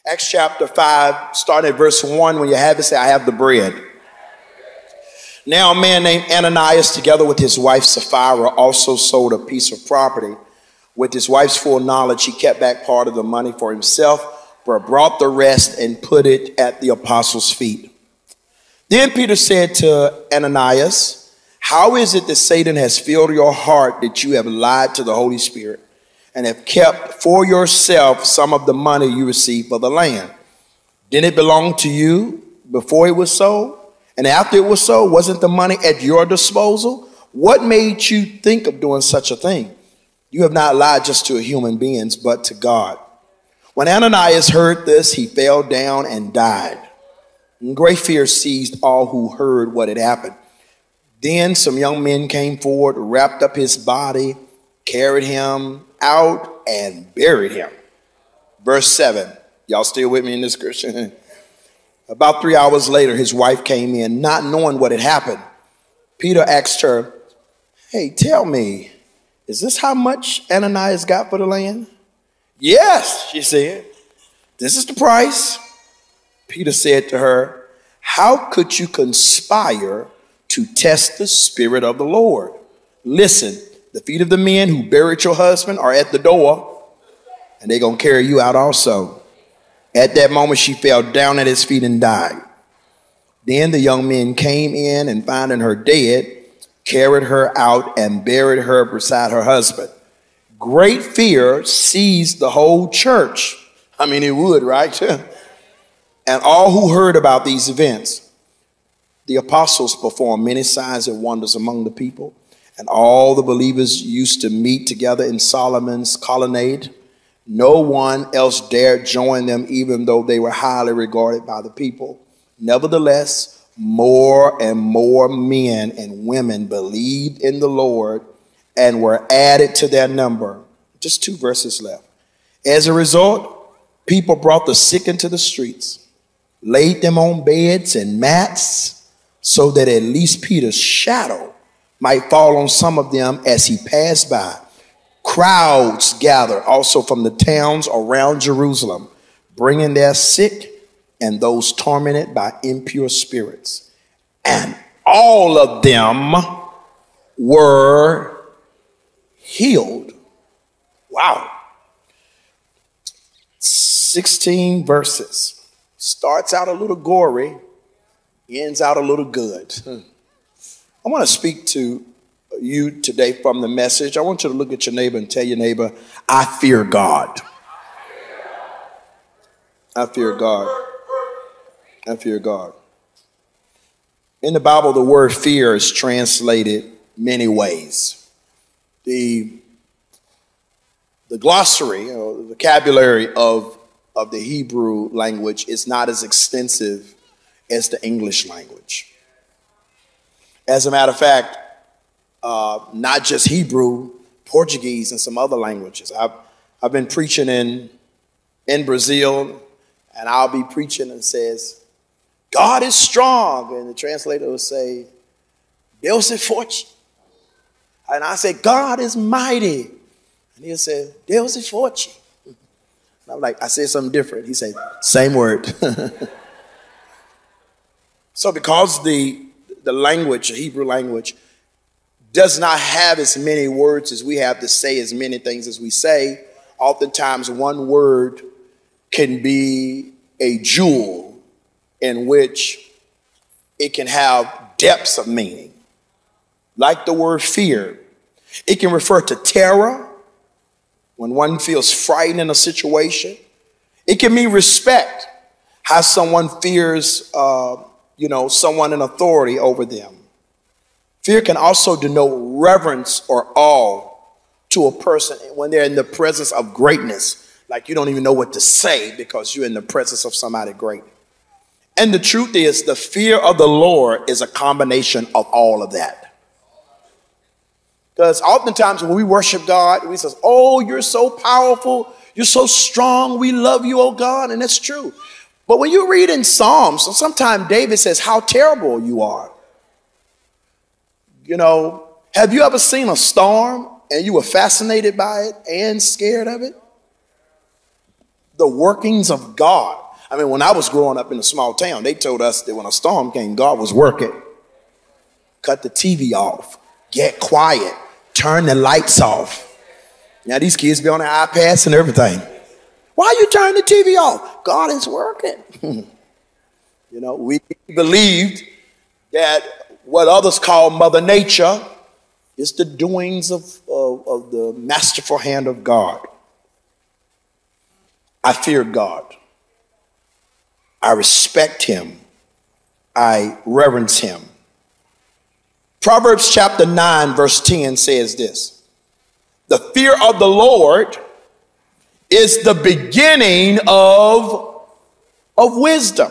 Acts chapter 5, starting at verse 1. When you have it, say, I have the bread. Now a man named Ananias, together with his wife Sapphira, also sold a piece of property. With his wife's full knowledge, he kept back part of the money for himself, but brought the rest and put it at the apostles' feet. Then Peter said to Ananias, how is it that Satan has filled your heart that you have lied to the Holy Spirit and have kept for yourself some of the money you received for the land? Didn't it belong to you before it was sold? And after it was sold, wasn't the money at your disposal? What made you think of doing such a thing? You have not lied just to human beings, but to God. When Ananias heard this, he fell down and died. And great fear seized all who heard what had happened. Then some young men came forward, wrapped up his body, carried him out, and buried him. Verse 7. Y'all still with me in this scripture? About 3 hours later, his wife came in, not knowing what had happened. Peter asked her, hey, tell me, is this how much Ananias got for the land? Yes, she said. This is the price. Peter said to her, how could you conspire to test the Spirit of the Lord? Listen, the feet of the men who buried your husband are at the door, and they're going to carry you out also. At that moment, she fell down at his feet and died. Then the young men came in and finding her dead, carried her out and buried her beside her husband. Great fear seized the whole church. I mean, it would, right? And all who heard about these events. The apostles performed many signs and wonders among the people, and all the believers used to meet together in Solomon's colonnade. No one else dared join them, even though they were highly regarded by the people. Nevertheless, more and more men and women believed in the Lord and were added to their number. Just 2 verses left. As a result, people brought the sick into the streets, laid them on beds and mats, so that at least Peter's shadow might fall on some of them as he passed by. Crowds gathered also from the towns around Jerusalem, bringing their sick and those tormented by impure spirits. And all of them were healed. Wow. 16 verses. Starts out a little gory, ends out a little good. I want to speak to you today from the message. I want you to look at your neighbor and tell your neighbor, I fear God. I fear God. I fear God. In the Bible, the word fear is translated many ways. The glossary, or the vocabulary of the Hebrew language is not as extensive as the English language. As a matter of fact, not just Hebrew, Portuguese, and some other languages. I've been preaching in Brazil, and I'll be preaching and says, God is strong. And the translator will say, Deus é forte. And I say, God is mighty. And he'll say, Deus é forte. And I'm like, I said something different. He said, same word. So because the language, the Hebrew language, does not have as many words as we have to say as many things as we say, oftentimes one word can be a jewel in which it can have depths of meaning. Like the word fear. It can refer to terror when one feels frightened in a situation. It can mean respect, how someone fears someone in authority over them. Fear can also denote reverence or awe to a person when they're in the presence of greatness. Like you don't even know what to say because you're in the presence of somebody great. And the truth is, the fear of the Lord is a combination of all of that. Because oftentimes when we worship God, we say, oh, you're so powerful. You're so strong. We love you, oh God. And that's true. But when you read in Psalms, sometimes David says how terrible you are. You know, have you ever seen a storm and you were fascinated by it and scared of it? the workings of God. I mean, when I was growing up in a small town, they told us that when a storm came, God was working. Cut the TV off, get quiet, turn the lights off. Now these kids be on their iPads and everything. Why you turn the TV off? God is working. You know, we believed that what others call Mother Nature is the doings of the masterful hand of God. I fear God. I respect him. I reverence him. Proverbs chapter 9 verse 10 says this: the fear of the Lord is the beginning of wisdom,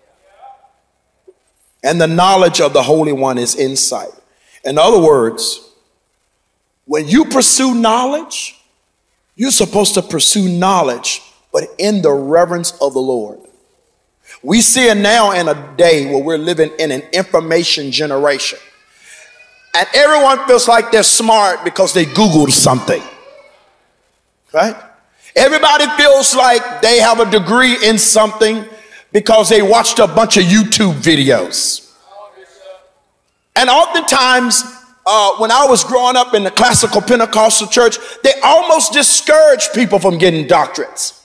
and the knowledge of the Holy One is insight. In other words, when you pursue knowledge, you're supposed to pursue knowledge, but in the reverence of the Lord. We see it now in a day where we're living in an information generation. And everyone feels like they're smart because they Googled something, right? Everybody feels like they have a degree in something because they watched a bunch of YouTube videos. And oftentimes, when I was growing up in the classical Pentecostal church, they almost discouraged people from getting doctorates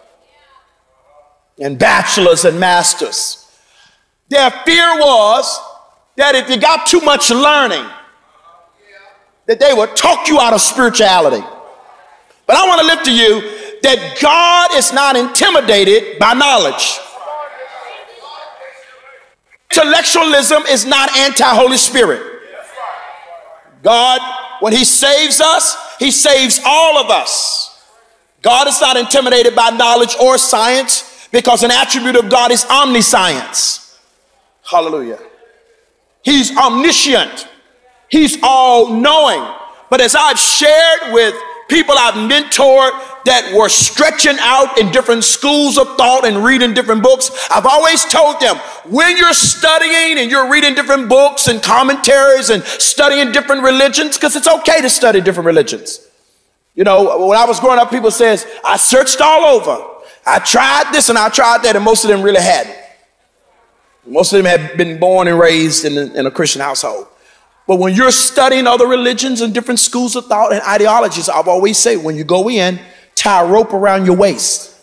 and bachelors and masters. Their fear was that if you got too much learning, that they would talk you out of spirituality. But I want to lift to you that God is not intimidated by knowledge. Intellectualism is not anti-Holy Spirit. God, when he saves us, he saves all of us. God is not intimidated by knowledge or science, because an attribute of God is omniscience. Hallelujah. He's omniscient. He's all-knowing. But as I've shared with people I've mentored that were stretching out in different schools of thought and reading different books, I've always told them, when you're studying and you're reading different books and commentaries and studying different religions, because it's okay to study different religions. You know, when I was growing up, people says, I searched all over. I tried this and I tried that, and most of them really hadn't. Most of them had been born and raised in a Christian household. But when you're studying other religions and different schools of thought and ideologies, I've always said, when you go in, tie a rope around your waist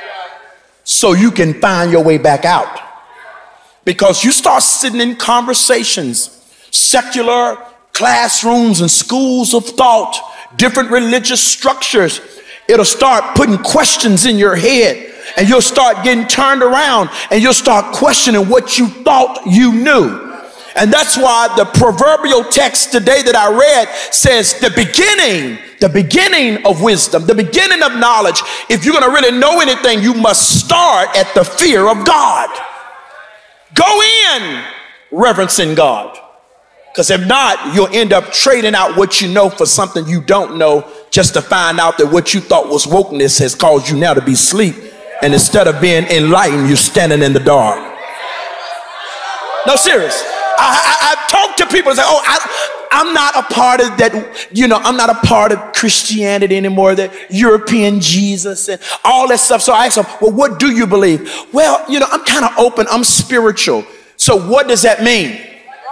so you can find your way back out. Because you start sitting in conversations, secular classrooms and schools of thought, different religious structures, it'll start putting questions in your head, and you'll start getting turned around and you'll start questioning what you thought you knew. And that's why the proverbial text today that I read says the beginning of wisdom, the beginning of knowledge. If you're going to really know anything, you must start at the fear of God. Go in reverencing God. Because if not, you'll end up trading out what you know for something you don't know, just to find out that what you thought was wokeness has caused you now to be asleep. And instead of being enlightened, you're standing in the dark. No, serious. I've talked to people and say, oh, I'm not a part of that, you know, I'm not a part of Christianity anymore, that European Jesus and all that stuff. So I ask them, well, what do you believe? Well, you know, I'm kind of open, I'm spiritual. So what does that mean?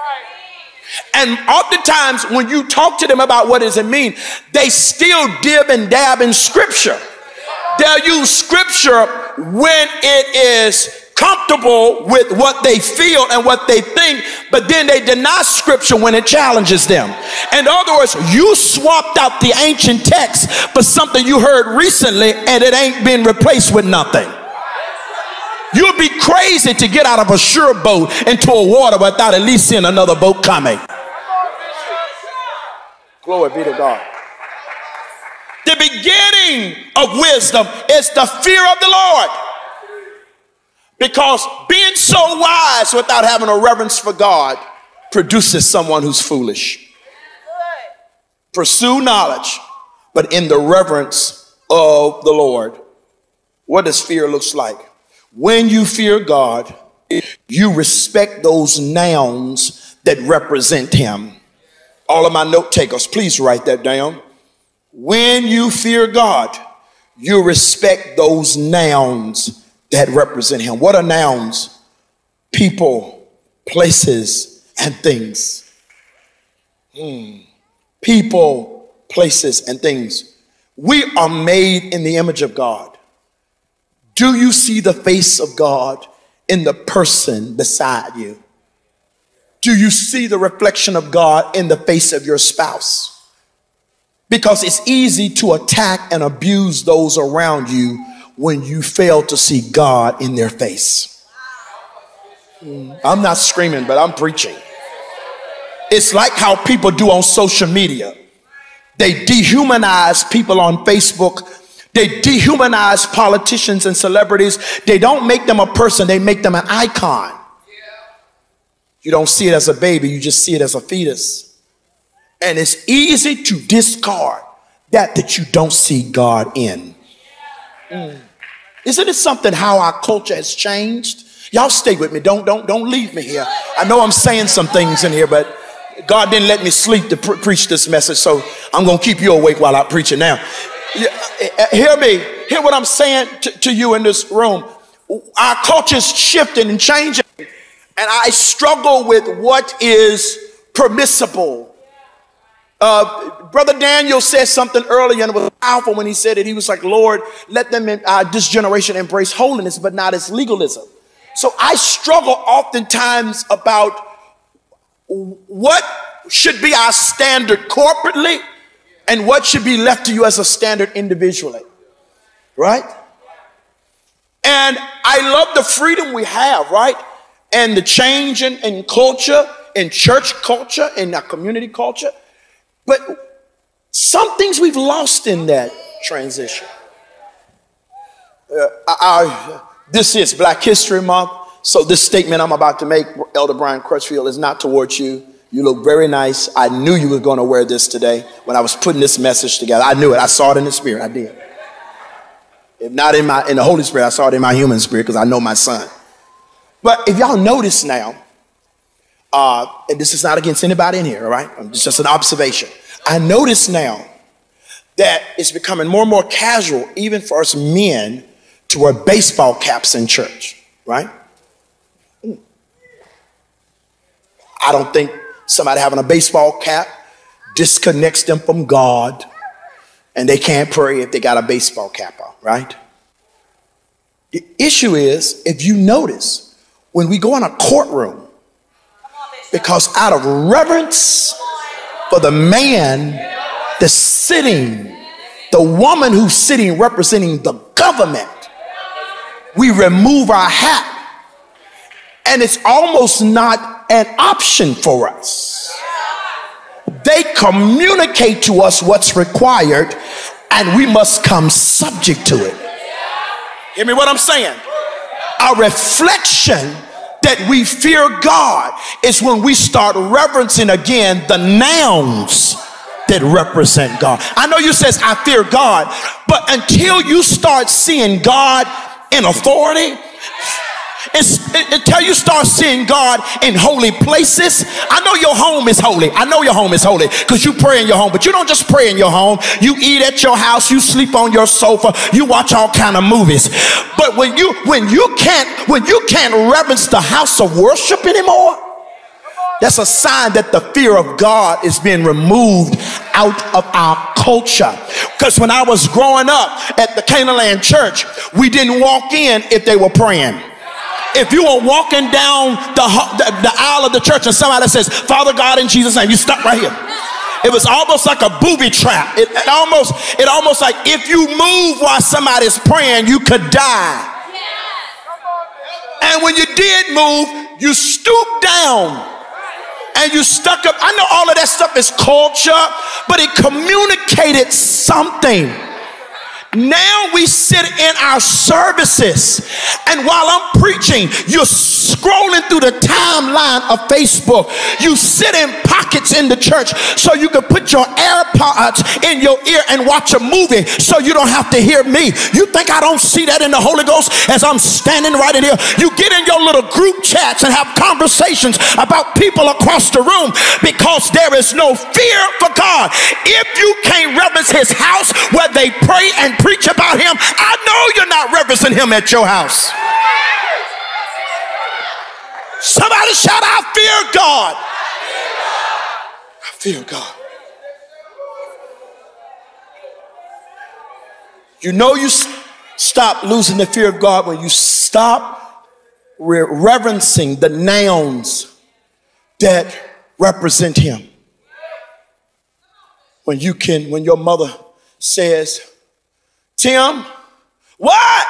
And oftentimes when you talk to them about what does it mean, they still dib and dab in scripture. They'll use scripture when it is comfortable with what they feel and what they think, but then they deny scripture when it challenges them. In other words, you swapped out the ancient text for something you heard recently, and it ain't been replaced with nothing. You'd be crazy to get out of a sure boat into a water without at least seeing another boat coming. Glory be to God. The beginning of wisdom is the fear of the Lord. Because being so wise without having a reverence for God produces someone who's foolish. Pursue knowledge, but in the reverence of the Lord. What does fear look like? When you fear God, you respect those nouns that represent him. All of my note takers, please write that down. When you fear God, you respect those nouns that represent him. What are nouns? People, places, and things. People, places, and things. We are made in the image of God. Do you see the face of God in the person beside you? Do you see the reflection of God in the face of your spouse? Because it's easy to attack and abuse those around you when you fail to see God in their face. I'm not screaming, but I'm preaching. It's like how people do on social media. They dehumanize people on Facebook. They dehumanize politicians and celebrities. They don't make them a person, they make them an icon. You don't see it as a baby, you just see it as a fetus. And it's easy to discard that you don't see God in. Isn't it something how our culture has changed? Y'all stay with me. Don't leave me here. I know I'm saying some things in here, but God didn't let me sleep to preach this message, so I'm going to keep you awake while I preach it now. Hear me. Hear what I'm saying to you in this room. Our culture's shifting and changing, and I struggle with what is permissible. Brother Daniel said something earlier, and it was powerful when he said it. He was like, Lord, let them in this generation embrace holiness, but not as legalism. So I struggle oftentimes about what should be our standard corporately and what should be left to you as a standard individually, right? And I love the freedom we have, right? And the change in culture, in church culture, in our community culture. But some things we've lost in that transition. This is Black History Month, so this statement I'm about to make, Elder Brian Crutchfield, is not towards you. You look very nice. I knew you were going to wear this today when I was putting this message together. I knew it. I saw it in the spirit. I did. If not in the Holy Spirit, I saw it in my human spirit because I know my son. But if y'all notice now, and this is not against anybody in here, all right? It's just an observation. I notice now that it's becoming more and more casual, even for us men, to wear baseball caps in church, right? I don't think somebody having a baseball cap disconnects them from God, and they can't pray if they got a baseball cap on, right? The issue is, if you notice, when we go in a courtroom, because out of reverence for the man that's sitting, the woman who's sitting representing the government, we remove our hat. And it's almost not an option for us. They communicate to us what's required, and we must come subject to it. Hear me what I'm saying? A reflection that we fear God is when we start reverencing again the nouns that represent God. I know you says I fear God, but until you start seeing God in authority, until you start seeing God in holy places. I know your home is holy. I know your home is holy because you pray in your home, but you don't just pray in your home. You eat at your house, you sleep on your sofa, you watch all kind of movies. But when you can't reverence the house of worship anymore, that's a sign that the fear of God is being removed out of our culture. Because when I was growing up at the Canaanland church, we didn't walk in if they were praying. If you were walking down the aisle of the church and somebody says, Father God, in Jesus' name, you stop right here. It was almost like a booby trap. It almost like if you move while somebody's praying, you could die. And when you did move, you stooped down and you stuck up. I know all of that stuff is culture, but it communicated something. Now we sit in our services, and while I'm preaching, you're scrolling through the timeline of Facebook. You sit in pockets in the church so you can put your AirPods in your ear and watch a movie so you don't have to hear me. You think I don't see that in the Holy Ghost as I'm standing right in here? You get in your little group chats and have conversations about people across the room because there is no fear for God. If you can't reverence his house where they pray and preach about him, I know you're not reverencing him at your house. Somebody shout, I fear God. I fear God. You know you stop losing the fear of God when you stop reverencing the nouns that represent him. When your mother says, Tim, what?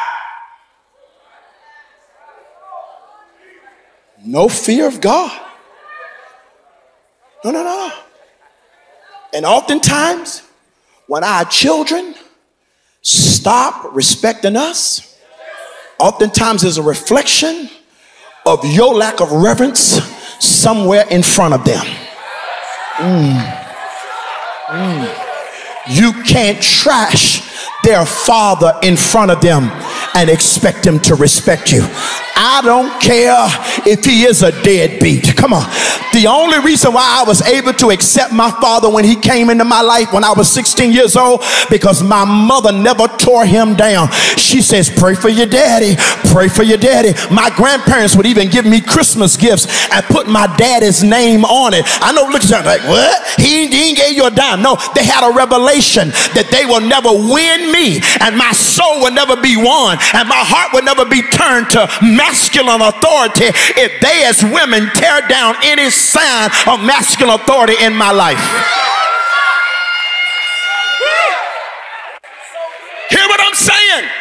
No fear of God. No. And oftentimes, when our children stop respecting us, oftentimes there's a reflection of your lack of reverence somewhere in front of them. You can't trash their father in front of them and expect them to respect you. I don't care if he is a deadbeat. Come on. The only reason why I was able to accept my father when he came into my life when I was 16 years old, because my mother never tore him down. She says, pray for your daddy. Pray for your daddy. My grandparents would even give me Christmas gifts and put my daddy's name on it. I know, look at that, like, what? He ain't gave you a dime. No, they had a revelation that they will never win me, and my soul will never be won, and my heart will never be turned to masculine authority if they as women tear down any sign of masculine authority in my life. Hear what I'm saying?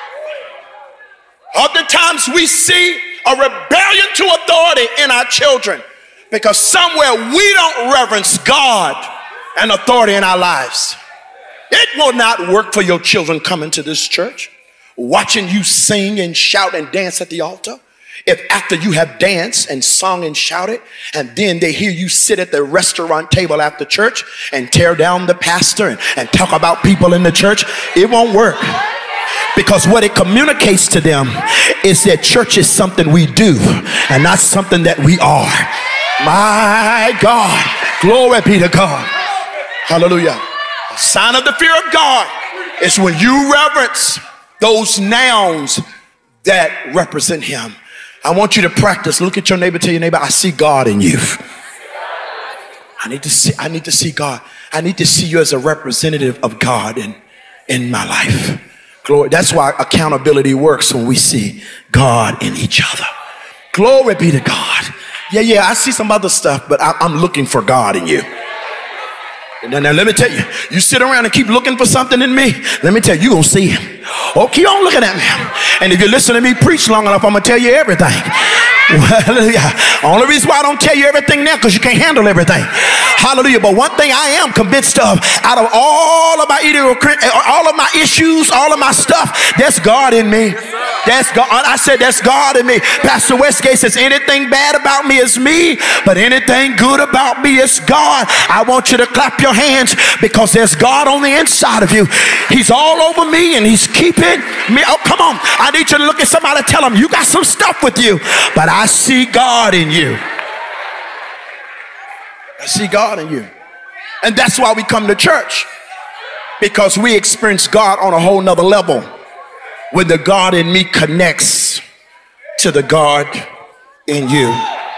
Oftentimes we see a rebellion to authority in our children because somewhere we don't reverence God and authority in our lives. It will not work for your children coming to this church, watching you sing and shout and dance at the altar. If after you have danced and sung and shouted, and then they hear you sit at the restaurant table after church and tear down the pastor and talk about people in the church, it won't work. Because what it communicates to them is that church is something we do and not something that we are. My God, glory be to God. Hallelujah. A sign of the fear of God is when you reverence those nouns that represent him. I want you to practice. Look at your neighbor, tell your neighbor, I see God in you. I need to see God. I need to see you as a representative of God in my life. Glory. That's why accountability works, when we see God in each other. Glory be to God. Yeah, I see some other stuff, but I'm looking for God in you. Now let me tell you, you sit around and keep looking for something in me, let me tell you, you're going to see him. Oh, keep on looking at me. And if you listen to me preach long enough, I'm going to tell you everything. Hallelujah. Only reason why I don't tell you everything now, because you can't handle everything. Hallelujah. But one thing I am convinced of, out of all of my issues, all of my stuff, there's God in me. That's God. I said that's God in me. Pastor Westgate says anything bad about me is me, but anything good about me is God. I want you to clap your hands, because there's God on the inside of you. He's all over me and he's keeping me. Oh, come on. I need you to look at somebody and tell them, you got some stuff with you, but I see God in you. I see God in you. And that's why we come to church, because we experience God on a whole nother level, when the God in me connects to the God in you.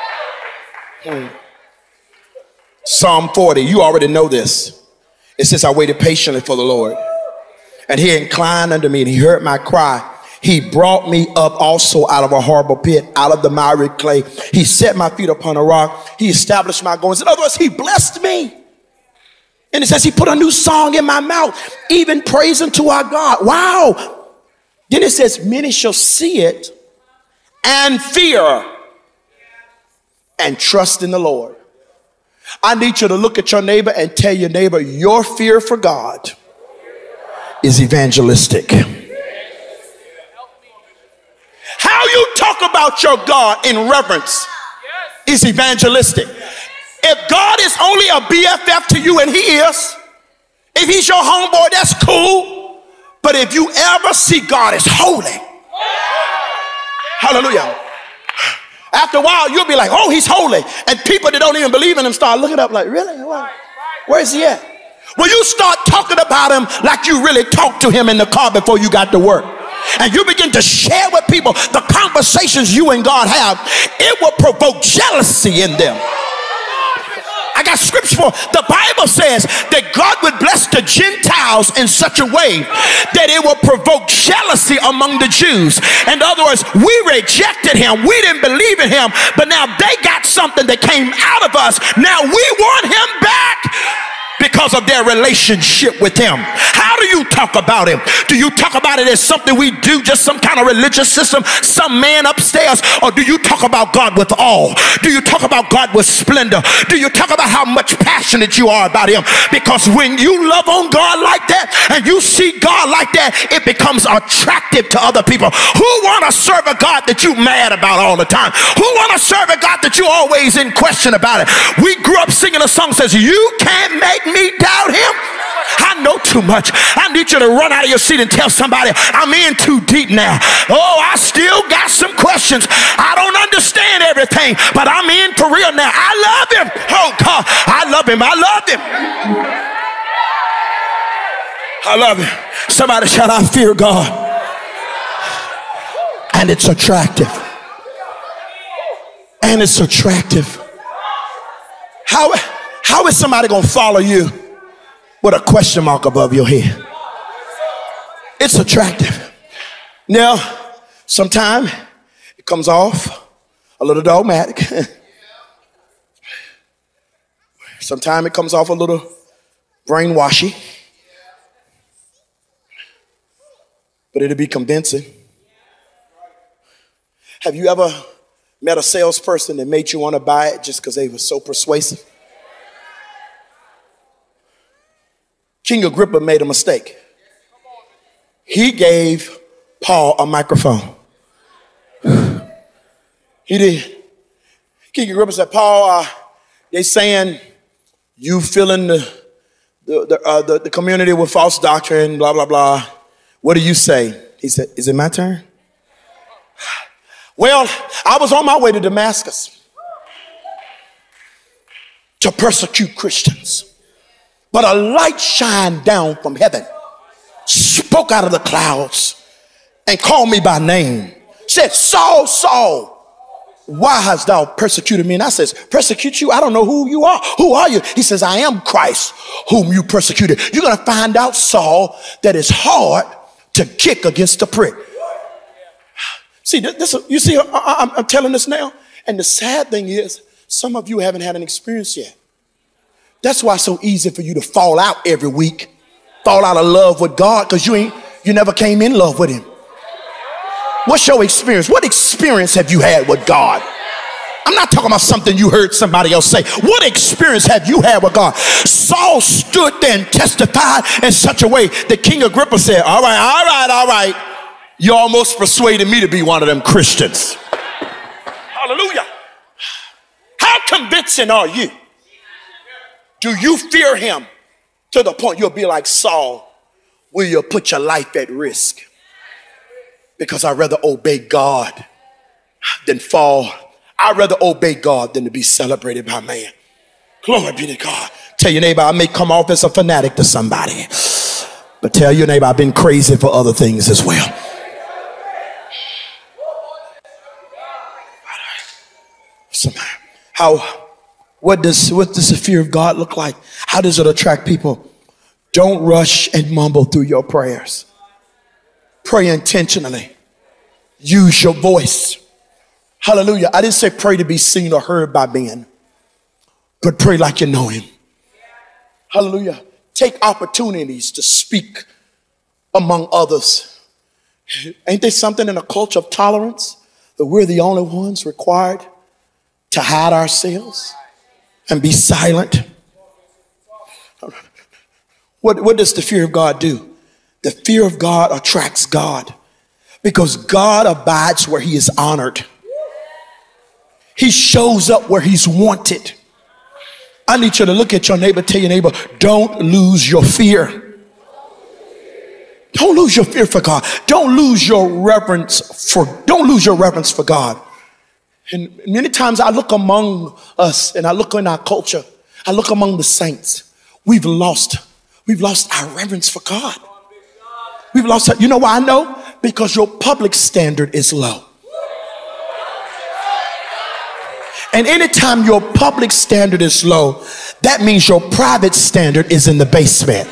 Psalm 40, you already know this. It says, I waited patiently for the Lord, and he inclined unto me, and he heard my cry. He brought me up also out of a horrible pit, out of the miry clay. He set my feet upon a rock. He established my goings. In other words, he blessed me. And it says he put a new song in my mouth, even praise unto our God. Wow. Then it says, many shall see it and fear and trust in the Lord. I need you to look at your neighbor and tell your neighbor, your fear for God is evangelistic. How you talk about your God in reverence is evangelistic. If God is only a BFF to you, and he is, if he's your homeboy, that's cool. But if you ever see God as holy, hallelujah, after a while you'll be like, oh, he's holy. And people that don't even believe in him start looking up like, really? Where is he at? When you start talking about him like you really talked to him in the car before you got to work, and you begin to share with people the conversations you and God have, it will provoke jealousy in them. I got scripture for the Bible says that God would bless the Gentiles in such a way that it will provoke jealousy among the Jews. In other words, we rejected him, we didn't believe in him, but now they got something that came out of us. Now we want him back because of their relationship with him. How do you talk about him? Do you talk about it as something we do, just some kind of religious system, some man upstairs? Or do you talk about God with awe? Do you talk about God with splendor? Do you talk about how much passionate you are about him? Because when you love on God like that and you see God like that, it becomes attractive to other people. Who want to serve a God that you mad about all the time? Who want to serve a God that you always in question about it? We grew up singing a song that says, you can't make me doubt him. I know too much. I need you to run out of your seat and tell somebody, I'm in too deep now. Oh, I still got some questions. I don't understand everything, but I'm in for real now. I love him. Oh God, I love him. I love him. I love him. Somebody shout, I fear God. And it's attractive. And it's attractive. How is somebody going to follow you with a question mark above your head? It's attractive. Now, sometimes it comes off a little dogmatic. Sometimes it comes off a little brainwashy. But it'll be convincing. Have you ever met a salesperson that made you want to buy it just because they were so persuasive? King Agrippa made a mistake. He gave Paul a microphone. He did. King Agrippa said, Paul, they saying you filling the community with false doctrine, blah, blah, blah. What do you say? He said, is it my turn? Well, I was on my way to Damascus to persecute Christians. But a light shined down from heaven, spoke out of the clouds, and called me by name. Said, Saul, Saul, why hast thou persecuted me? And I says, persecute you? I don't know who you are. Who are you? He says, I am Christ whom you persecuted. You're going to find out, Saul, that it's hard to kick against the prick. See, you see, I'm telling this now. And the sad thing is, some of you haven't had an experience yet. That's why it's so easy for you to fall out every week, fall out of love with God, because you never came in love with him. What's your experience? What experience have you had with God? I'm not talking about something you heard somebody else say. What experience have you had with God? Saul stood there and testified in such a way that King Agrippa said, all right. You almost persuaded me to be one of them Christians. Hallelujah. How convincing are you? Do you fear him to the point you'll be like Saul? Will you put your life at risk? Because I'd rather obey God than fall. I'd rather obey God than to be celebrated by man. Glory be to God. Tell your neighbor, I may come off as a fanatic to somebody, but tell your neighbor, I've been crazy for other things as well. What does the fear of God look like? How does it attract people? Don't rush and mumble through your prayers. Pray intentionally. Use your voice. Hallelujah. I didn't say pray to be seen or heard by men, but pray like you know him. Hallelujah. Take opportunities to speak among others. Ain't there something in a culture of tolerance that we're the only ones required to hide ourselves and be silent? What does the fear of God do? The fear of God attracts God because God abides where he is honored. He shows up where he's wanted. I need you to look at your neighbor, tell your neighbor, don't lose your fear. Don't lose your fear for God. Don't lose your reverence for God. And many times I look among us and I look in our culture, I look among the saints. We've lost We've lost our reverence for God. We've lost it. You know why I know? Because your public standard is low. And anytime your public standard is low, that means your private standard is in the basement.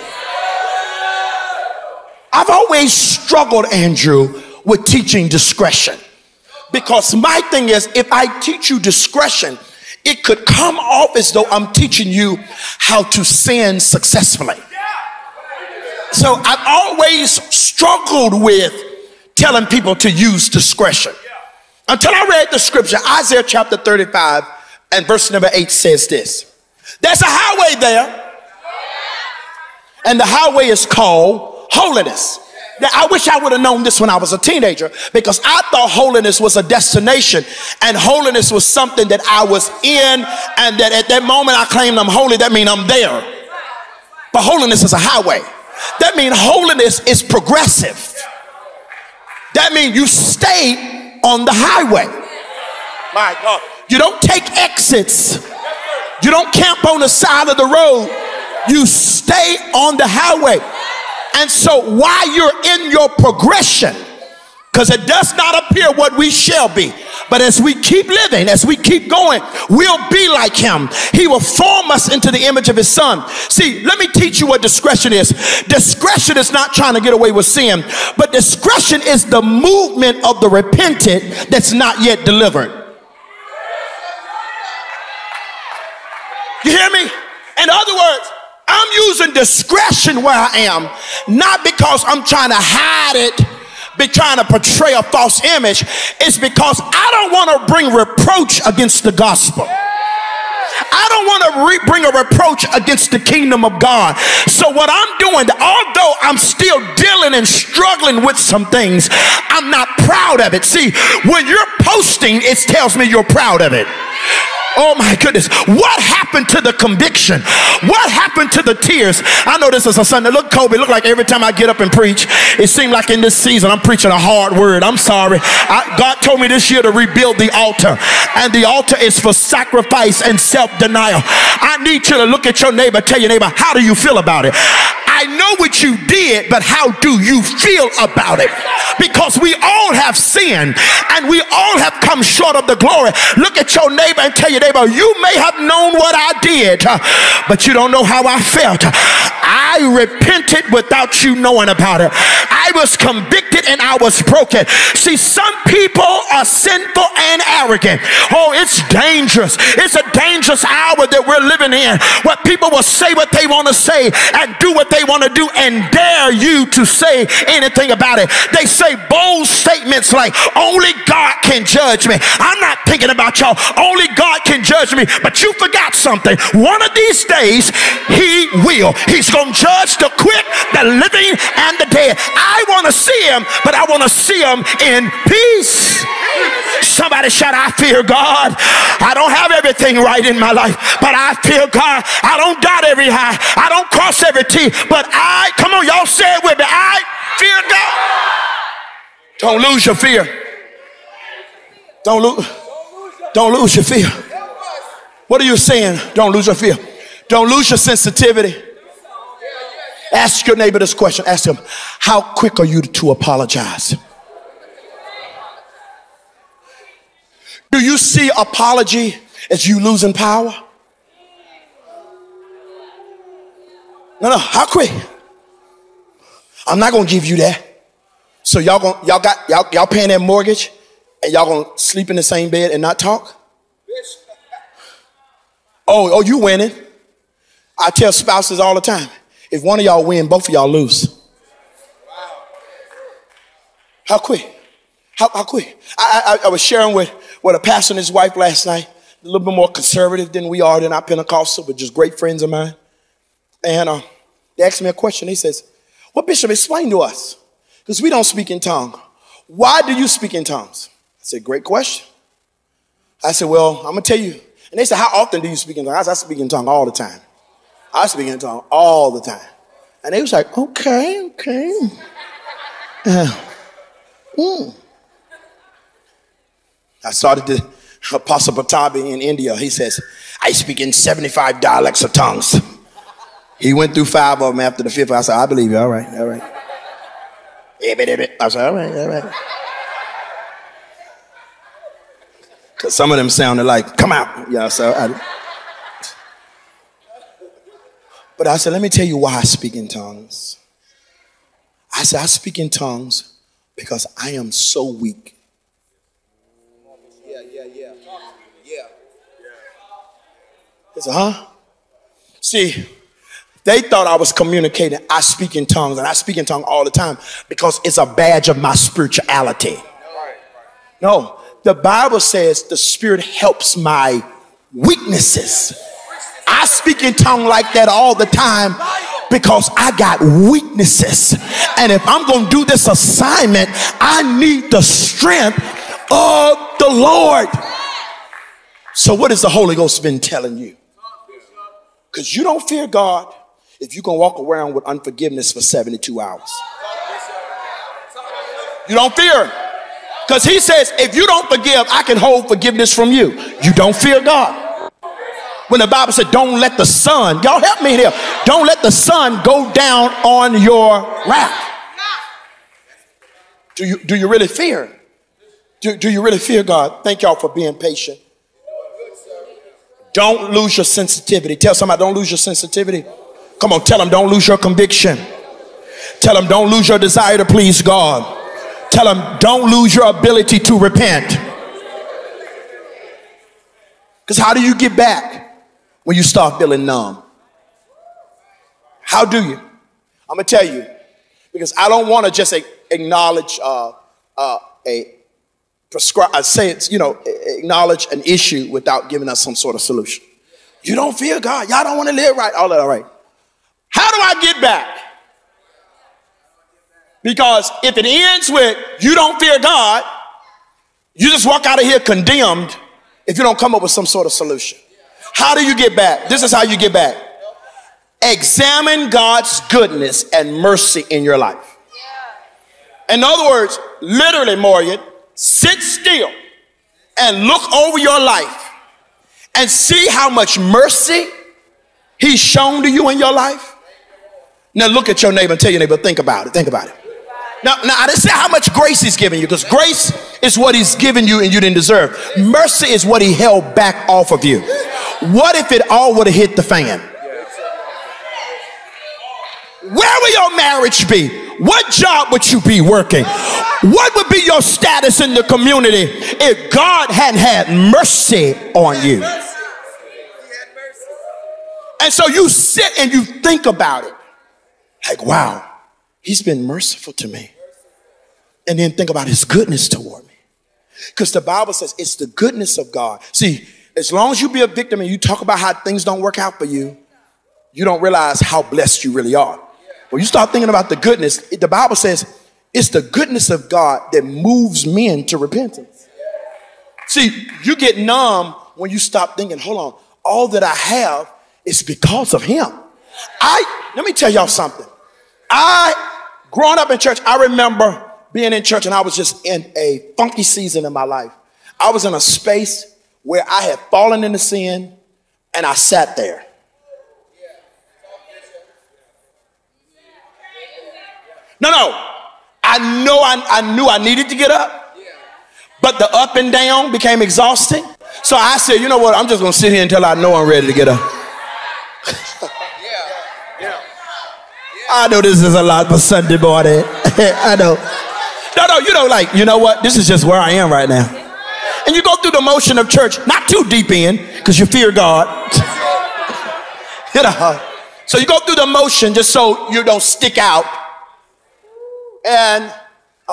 I've always struggled, Andrew, with teaching discretion. Because my thing is, if I teach you discretion, it could come off as though I'm teaching you how to sin successfully. So I've always struggled with telling people to use discretion. Until I read the scripture, Isaiah chapter 35 and verse number 8 says this. There's a highway there, and the highway is called holiness. Now, I wish I would have known this when I was a teenager, because I thought holiness was a destination and holiness was something that I was in, and that at that moment I claimed I'm holy, that means I'm there. But holiness is a highway. That means holiness is progressive. That means you stay on the highway. My God. You don't take exits. You don't camp on the side of the road. You stay on the highway. And so while you're in your progression, because it does not appear what we shall be, but as we keep living, as we keep going, we'll be like him. He will form us into the image of his son. See, let me teach you what discretion is. Discretion is not trying to get away with sin, but discretion is the movement of the repentant that's not yet delivered. You hear me? In other words, I'm using discretion where I am, not because I'm trying to hide it, be trying to portray a false image. It's because I don't want to bring reproach against the gospel. I don't want to bring a reproach against the kingdom of God. So what I'm doing, although I'm still dealing and struggling with some things, I'm not proud of it. See, when you're posting, it tells me you're proud of it. Oh my goodness. What happened to the conviction? What happened to the tears? I know this is a Sunday. Look, Kobe, look like every time I get up and preach, it seemed like in this season I'm preaching a hard word. I'm sorry. God told me this year to rebuild the altar. And the altar is for sacrifice and self-denial. I need you to look at your neighbor, tell your neighbor, how do you feel about it? I know what you did, but how do you feel about it? Because we all have sinned and we all have come short of the glory. Look at your neighbor and tell your neighbor, you may have known what I did, but you don't know how I felt. I repented without you knowing about it. I was convicted and I was broken. See, some people are sinful and arrogant. Oh, it's dangerous. It's a dangerous hour that we're living in, where people will say what they want to say and do what they want to do and dare you to say anything about it. They say bold statements like, only God can judge me. I'm not thinking about y'all. Only God can judge me. But you forgot something. One of these days, he will. He's going to judge the quick, the living, and the dead. I want to see him, but I want to see him in peace. Somebody shout, I fear God. I don't have everything right in my life, but I fear God. I don't dot every I. I don't cross every T, but I, come on, y'all say it with me. I fear God. Don't lose your fear. Don't lose your fear. What are you saying? Don't lose your fear. Don't lose your sensitivity. Ask your neighbor this question. Ask him, how quick are you to apologize? Do you see apology as you losing power? No, how quick? I'm not gonna give you that. So y'all paying that mortgage and y'all gonna sleep in the same bed and not talk? Oh, you winning. I tell spouses all the time, if one of y'all win, both of y'all lose. How quick? How quick? I was sharing with a pastor and his wife last night, a little bit more conservative than we are. They're not Pentecostal, but just great friends of mine. And they asked me a question. He says, well, Bishop, explain to us, because we don't speak in tongues. Why do you speak in tongues? I said, great question. I said, well, I'm going to tell you. And they said, how often do you speak in tongues? I speak in tongues all the time. I speak in tongues all the time. And they was like, okay. I started to Apostle Patabi in India. He says, I speak in 75 dialects of tongues. He went through 5 of them. After the 5th, I said, I believe you. All right, all right. I said, all right, all right. Because some of them sounded like, come out. Yeah, but I said, let me tell you why I speak in tongues. I said, I speak in tongues because I am so weak. Yeah. He said, huh? See, they thought I was communicating. I speak in tongues, and I speak in tongues all the time because it's a badge of my spirituality. No, the Bible says the Spirit helps my weaknesses. I speak in tongues like that all the time because I got weaknesses. And if I'm going to do this assignment, I need the strength of the Lord. So what has the Holy Ghost been telling you? Because you don't fear God if you're going to walk around with unforgiveness for 72 hours. You don't fear. Because he says, if you don't forgive, I can hold forgiveness from you. You don't fear God. When the Bible said, don't let the sun, y'all help me here. Don't let the sun go down on your wrath. Do you really fear? Do you really fear God? Thank y'all for being patient. Don't lose your sensitivity. Tell somebody, don't lose your sensitivity. Come on, tell them, don't lose your conviction. Tell them, don't lose your desire to please God. Tell them, don't lose your ability to repent. Because how do you get back when you start feeling numb? How do you? I'm going to tell you. Because I don't want to just acknowledge acknowledge an issue without giving us some sort of solution. You don't fear God. Y'all don't want to live right. All right. How do I get back? Because if it ends with you don't fear God, you just walk out of here condemned if you don't come up with some sort of solution. How do you get back? This is how you get back. Examine God's goodness and mercy in your life. In other words, literally, Morgan, sit still and look over your life and see how much mercy he's shown to you in your life. Now look at your neighbor and tell your neighbor, think about it. Think about it. Now I didn't say how much grace he's giving you, because grace is what he's given you and you didn't deserve. Mercy is what he held back off of you. What if it all would have hit the fan? Where will your marriage be? What job would you be working? What would be your status in the community if God hadn't had mercy on you? And so you sit and you think about it. Like, wow, he's been merciful to me. And then think about his goodness toward me. Because the Bible says it's the goodness of God. See, as long as you be a victim and you talk about how things don't work out for you, you don't realize how blessed you really are. When you start thinking about the goodness, the Bible says it's the goodness of God that moves men to repentance. See, you get numb when you stop thinking, hold on, all that I have is because of him. Let me tell y'all something. Growing up in church, I remember being in church and I was just in a funky season in my life. I was in a space where I had fallen into sin and I sat there. No. I knew I needed to get up, but the up and down became exhausting. So I said, you know what? I'm just going to sit here until I know I'm ready to get up. I know this is a lot for Sunday morning. I know. No, you know what? This is just where I am right now. And you go through the motion of church, not too deep in, because you fear God. So you go through the motion just so you don't stick out. And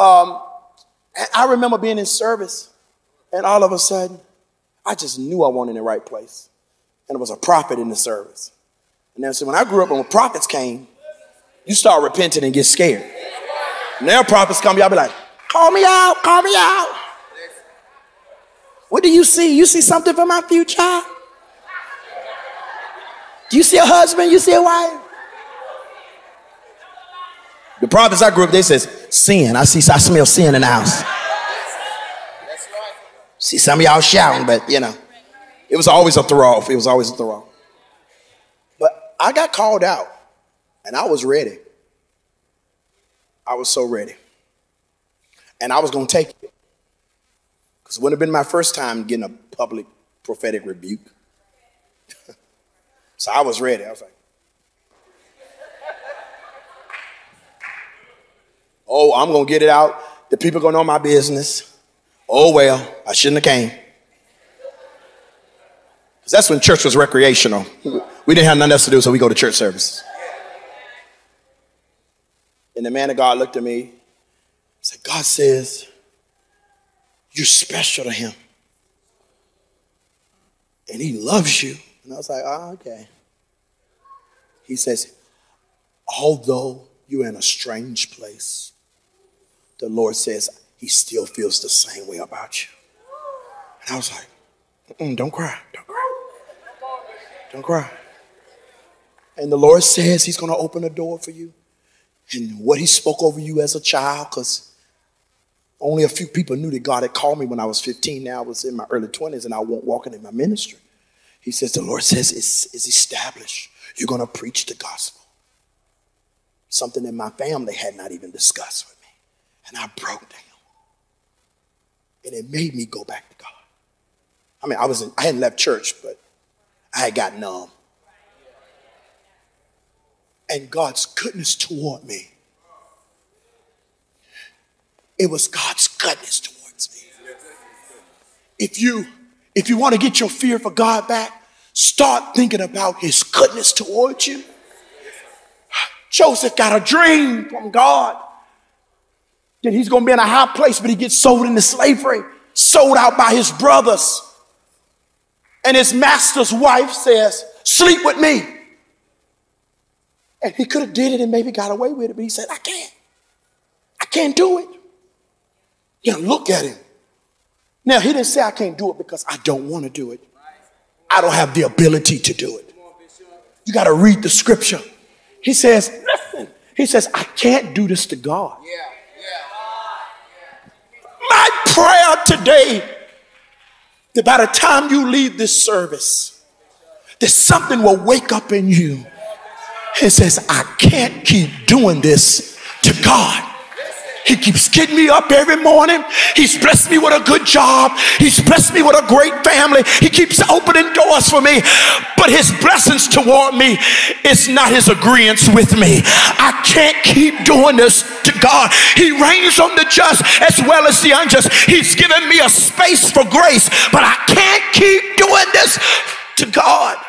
I remember being in service, and all of a sudden, I just knew I wasn't in the right place. And there was a prophet in the service. And then so when I grew up and when prophets came, you start repenting and get scared. Now prophets come, y'all be like, call me out, call me out. What do you see? You see something for my future? Do you see a husband? You see a wife? The prophets I grew up, they says, sin. I smell sin in the house. See some of y'all shouting, but it was always a throw off. It was always a throw off. But I got called out And I was ready. I was so ready. And I was going to take it. Because it wouldn't have been my first time getting a public prophetic rebuke. So I was ready. I was like, oh, I'm going to get it out. The people going to know my business. Oh, well, I shouldn't have came. Because that's when church was recreational. We didn't have nothing else to do, so we go to church services. And the man of God looked at me and said, God says, you're special to him. And he loves you. And I was like, oh, okay. He says, although you're in a strange place, the Lord says he still feels the same way about you. And I was like, don't cry, don't cry, don't cry. And the Lord says he's going to open a door for you. And what he spoke over you as a child, because only a few people knew that God had called me when I was 15. Now I was in my early 20s and I wasn't walking in my ministry. He says, the Lord says it's established. You're going to preach the gospel. Something that my family had not even discussed with me. And I broke down. And it made me go back to God. I mean, I hadn't left church, but I had got numb. And God's goodness toward me. It was God's goodness towards me. If you want to get your fear for God back, start thinking about his goodness towards you. Joseph got a dream from God that he's going to be in a high place, but he gets sold into slavery, sold out by his brothers. And his master's wife says, sleep with me. And he could have did it and maybe got away with it, but he said, I can't do it. You know, look at him. Now, he didn't say I can't do it because I don't want to do it. I don't have the ability to do it. You got to read the scripture. He says, listen, he says, I can't do this to God. My prayer today, that by the time you leave this service, that something will wake up in you. He says, I can't keep doing this to God. He keeps getting me up every morning. He's blessed me with a good job. He's blessed me with a great family. He keeps opening doors for me. But his blessings toward me is not his agreement with me. I can't keep doing this to God. He reigns on the just as well as the unjust. He's given me a space for grace, but I can't keep doing this to God.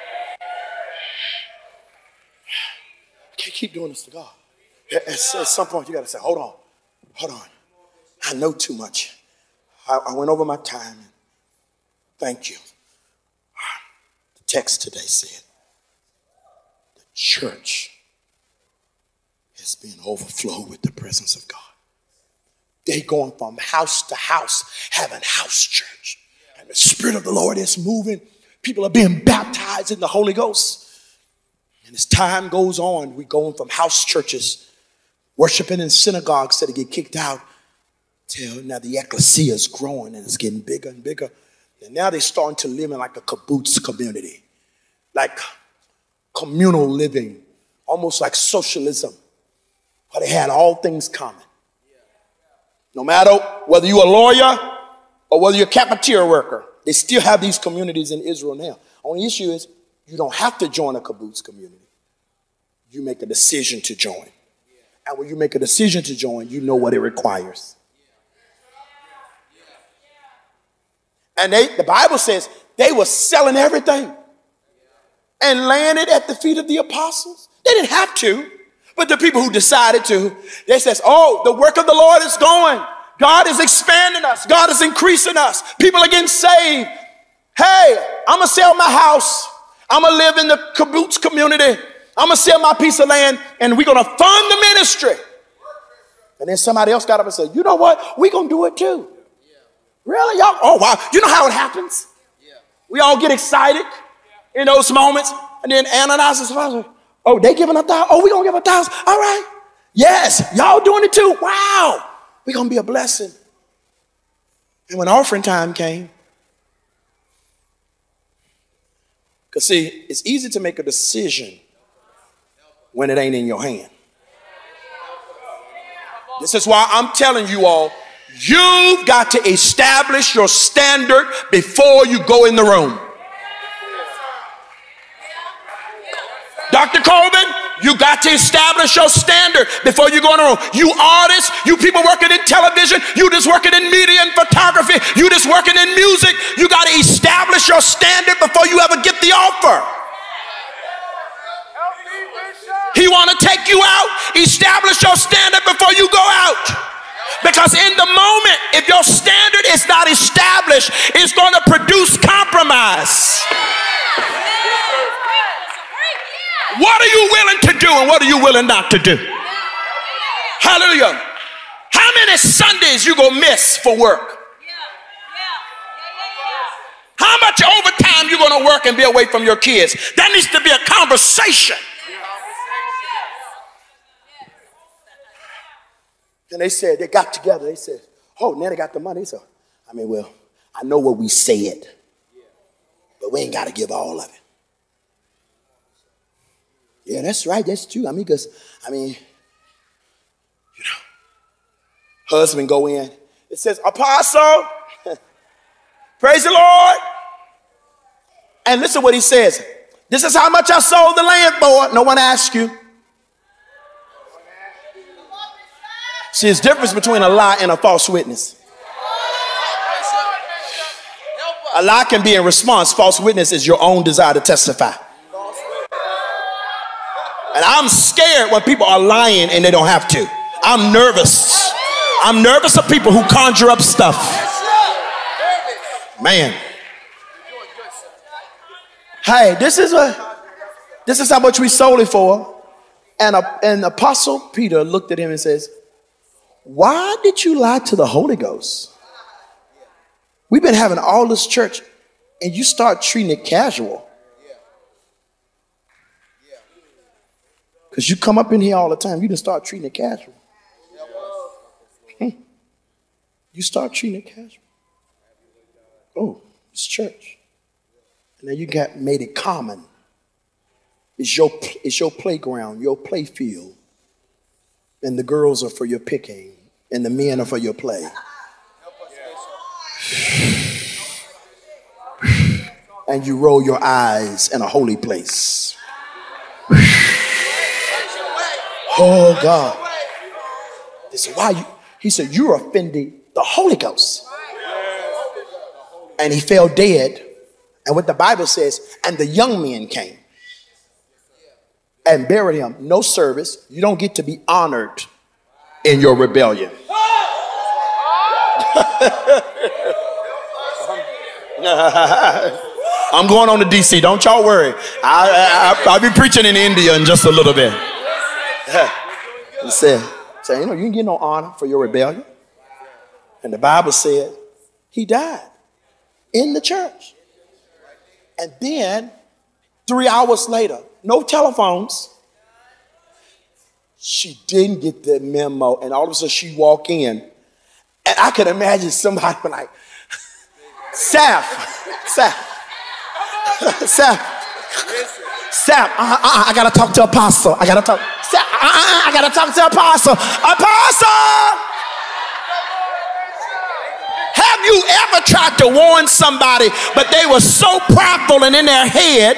I can't keep doing this to God. At some point, you got to say, hold on. I know too much. I went over my time. Thank you. The text today said, the church has been overflowed with the presence of God. They're going from house to house, having house church. And the Spirit of the Lord is moving. People are being baptized in the Holy Ghost. And as time goes on, we're going from house churches, worshiping in synagogues that get kicked out, till now the ecclesia is growing and it's getting bigger and bigger. And now they're starting to live in like a kibbutz community, like communal living, almost like socialism, where they had all things common. No matter whether you're a lawyer or whether you're a cafeteria worker, they still have these communities in Israel now. Only issue is you don't have to join a kibbutz community. You make a decision to join. And when you make a decision to join, you know what it requires. And the Bible says they were selling everything and laying it at the feet of the apostles. They didn't have to, but the people who decided to, they says, oh, the work of the Lord is going. God is expanding us. God is increasing us. People are getting saved. Hey, I'm going to sell my house. I'm going to live in the kibbutz community. I'm going to sell my piece of land and we're going to fund the ministry. And then somebody else got up and said, you know what? We're going to do it too. Really? Y'all? Oh, wow. You know how it happens? We all get excited in those moments. And then Ananias and Sapphira, oh, they giving 1,000. Oh, we're going to give 1,000. All right. Yes. Y'all doing it too. Wow. We're going to be a blessing. And when offering time came, because see, it's easy to make a decision when it ain't in your hand. This is why I'm telling you all, you've got to establish your standard before you go in the room. Dr. Colvin, you got to establish your standard before you go in the room. You artists, you people working in television, you just working in media and photography, you just working in music, you got to establish your standard before you ever get the offer. He want to take you out. Establish your standard before you go out. Because in the moment, if your standard is not established, it's going to produce compromise. What are you willing to do and what are you willing not to do? Hallelujah. How many Sundays you going to miss for work? How much overtime you going to work and be away from your kids? That needs to be a conversation. And they said, they got together. They said, oh, now they got the money. So, well, I know what we said, but we ain't got to give all of it. Yeah, that's right. That's true. Because, husband go in. It says, Apostle, praise the Lord. And listen what he says. This is how much I sold the land for. No one asked you. See, there's a difference between a lie and a false witness. A lie can be in response. False witness is your own desire to testify. And I'm scared when people are lying and they don't have to. I'm nervous. I'm nervous of people who conjure up stuff. Man. Hey, this is how much we sold it for. And Apostle Peter looked at him and says, why did you lie to the Holy Ghost? We've been having all this church and you start treating it casual. Because you come up in here all the time, you just start treating it casual. You start treating it casual. Oh, it's church. And then you made it common. It's your playground, your play field. And the girls are for your picking, and the men are for your play. And you roll your eyes in a holy place. Oh God. They said, why? He said, you're offending the Holy Ghost. And he fell dead. And what the Bible says, and the young men came and buried him. No service. You don't get to be honored in your rebellion. I'm going on to DC. Don't y'all worry. I'll be preaching in India in just a little bit. He said, you didn't get no honor for your rebellion. And the Bible said he died in the church. And then 3 hours later, no telephones. She didn't get the memo. And all of a sudden she walked in. And I could imagine somebody like, Saf, I got to talk to Apostle. I got to talk to Apostle. Apostle! Have you ever tried to warn somebody, but they were so prideful and in their head?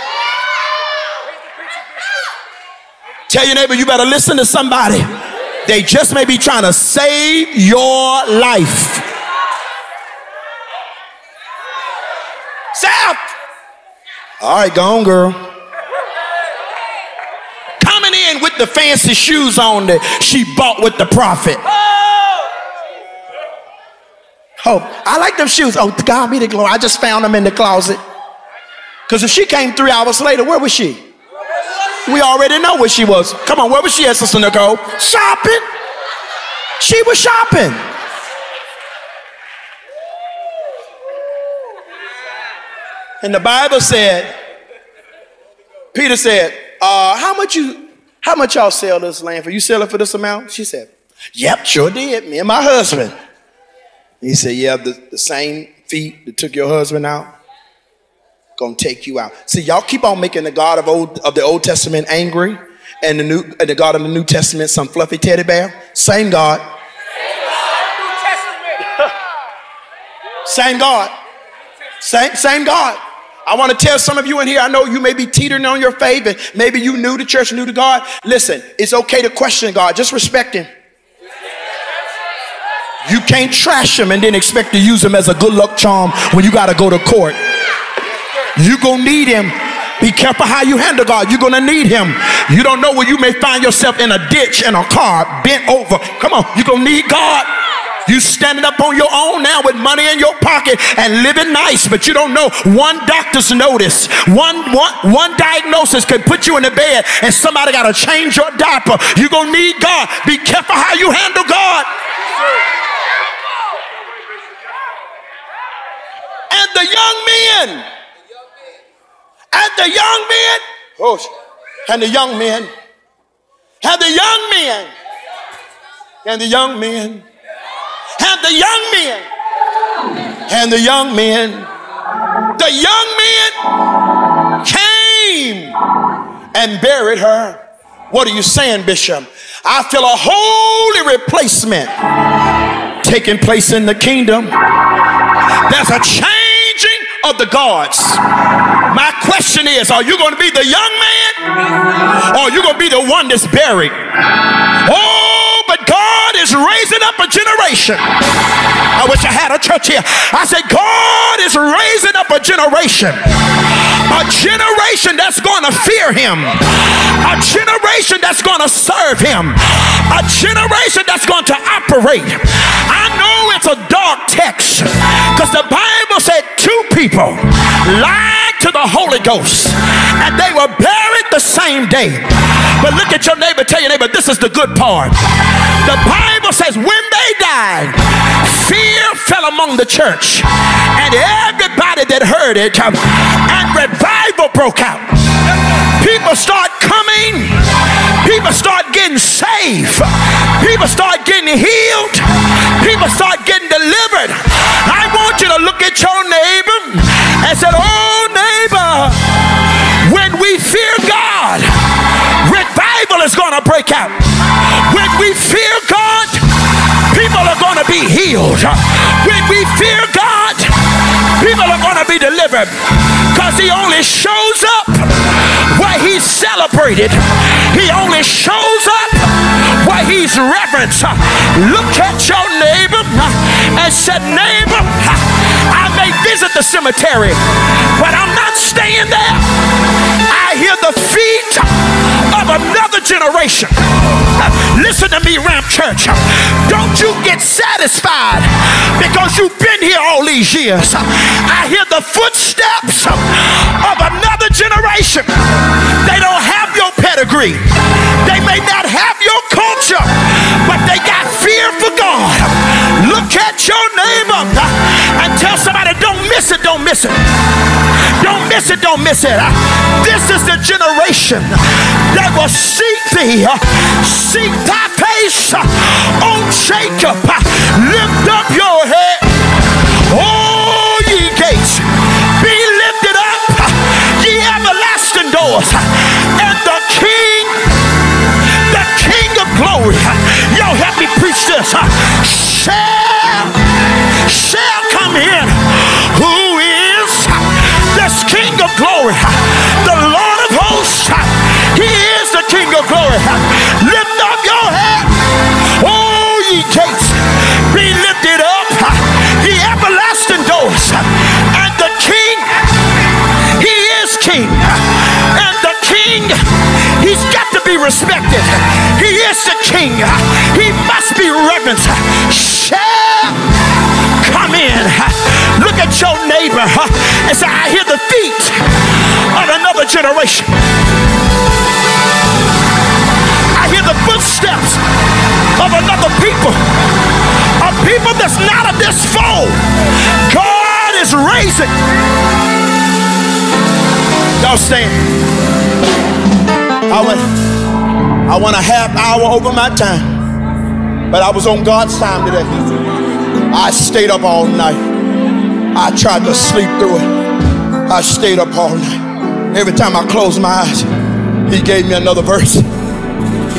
Tell your neighbor, you better listen to somebody. They just may be trying to save your life. Sap! All right, go on, girl. Coming in with the fancy shoes on that she bought with the prophet. Oh, I like them shoes. Oh, God be the glory. I just found them in the closet. Because if she came 3 hours later, where was she? We already know where she was. Come on, where was she at, Sister Nicole? Shopping. She was shopping. And the Bible said, Peter said, how much y'all sell this land for? You sell it for this amount? She said, yep, sure did. Me and my husband. He said, yeah, the same feet that took your husband out, gonna take you out. See, y'all keep on making the God of the Old Testament angry, and the God of the New Testament some fluffy teddy bear? Same God. Same God. Same God. I want to tell some of you in here, I know you may be teetering on your faith and maybe you new to church, new to God. Listen, it's okay to question God. Just respect him. You can't trash him and then expect to use him as a good luck charm when you got to go to court. You're going to need him. Be careful how you handle God. You're going to need him. You don't know where you may find yourself in a ditch in a car bent over. Come on, you're going to need God. You standing up on your own now with money in your pocket and living nice, but you don't know one doctor's notice, one diagnosis could put you in the bed and somebody got to change your diaper. You're going to need God. Be careful how you handle God. And the young men, and the young men, and the young men, and the young men, and the young men, and the young men, and the young men, the young men came and buried her. What are you saying, Bishop? I feel a holy replacement taking place in the kingdom. There's a changing of the guards. My question is, are you going to be the young man or are you going to be the one that's buried? Oh, but God is raising up a generation. I wish I had a church here. I said, God is raising up a generation that's going to fear him, a generation that's going to serve him, a generation that's going to operate. I know it's a dark text because the Bible said two people lied to the Holy Ghost and they were buried the same day. But look at your neighbor, tell your neighbor, this is the good part. The Bible says when they died, fear fell among the church and everybody that heard it, and revival broke out. People start coming, people start getting saved, people start getting healed, people start getting delivered. I want you to look at your neighbor and say, oh neighbor, when we fear God, revival is going to break out. When we fear God, people are going to be healed. When we fear God, people are going to be delivered, because he only shows up where he's celebrated. He only shows up where he's reverenced. Look at your neighbor and say, neighbor, I may visit the cemetery, but I'm not staying there. I hear the feet of another generation. Listen to me, Ramp Church. Don't you get satisfied because you've been here all these years. I hear the footsteps of another generation. They don't have your pedigree. They may not have your culture, but they got fear for God. Look at your neighbor and tell somebody, don't miss it, don't miss it. Don't miss it, don't miss it. This is the generation that will seek thee, seek thy face, oh Jacob, lift up your head, oh ye gates, be lifted up, ye everlasting doors, and the King of glory, y'all help me preach this, shall come in. Who is this King of glory? The Lord of hosts. He is the King of glory. Lift up your head, oh ye gates, be lifted up, ye everlasting doors, and the King, he is King, and the King, he's got to be respected. He is the King. He must be reverenced. Shall come in. Look at your neighbor and say, I hear the feet of another generation. I hear the footsteps of another people, a people that's not of this fold. God is raising. Y'all stand. I went a half hour over my time, but I was on God's time today. I stayed up all night. I tried to sleep through it. I stayed up all night. Every time I closed my eyes, he gave me another verse.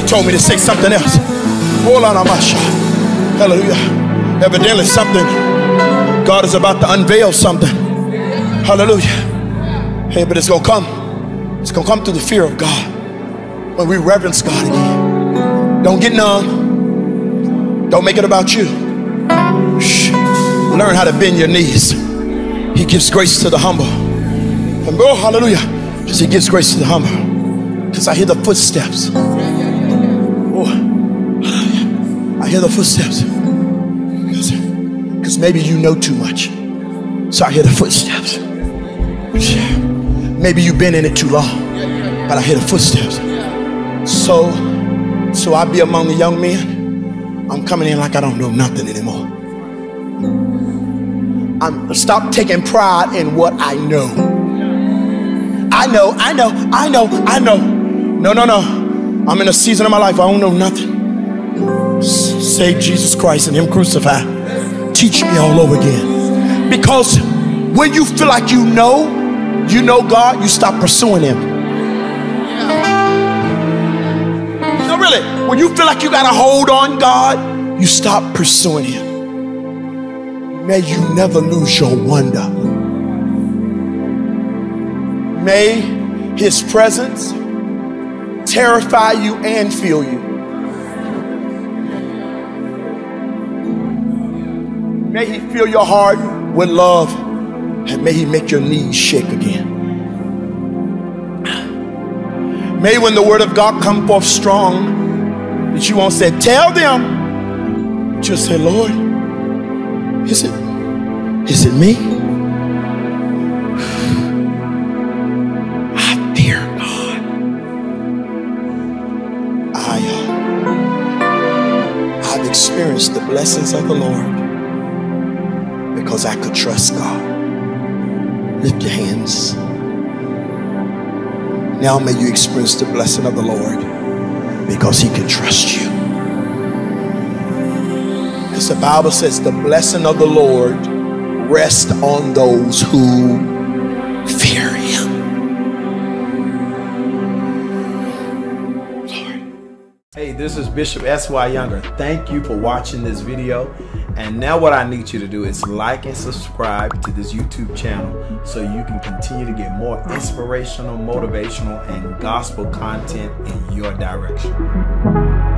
told me to say something else. Hold on, Amasha. Hallelujah. Evidently something, God is about to unveil something. Hallelujah. Hey, but it's gonna come. It's gonna come through the fear of God. When we reverence God again. Don't get numb. Don't make it about you. Shh. Learn how to bend your knees. He gives grace to the humble. And oh, hallelujah. Because he gives grace to the humble. Because I hear the footsteps. Oh, I hear the footsteps. Because maybe you know too much. So I hear the footsteps. Maybe you've been in it too long. But I hear the footsteps. So I be among the young men. I'm coming in like I don't know nothing anymore. Stop taking pride in what I know. I know. No. I'm in a season of my life I don't know nothing. Save Jesus Christ and him crucified. Teach me all over again. Because when you feel like you know God, you stop pursuing him. No, really, when you feel like you got to hold on God, you stop pursuing him. May you never lose your wonder. May his presence terrify you and fill you. May he fill your heart with love, and may he make your knees shake again. May when the word of God come forth strong, that you won't say, tell them. Just say, Lord, is it me? I fear God. I've experienced the blessings of the Lord because I could trust God. Lift your hands. Now may you experience the blessing of the Lord because he can trust you. Because the Bible says the blessing of the Lord rests on those who fear him. Lord. Hey, this is Bishop S.Y. Younger. Thank you for watching this video. And now what I need you to do is like and subscribe to this YouTube channel so you can continue to get more inspirational, motivational, and gospel content in your direction.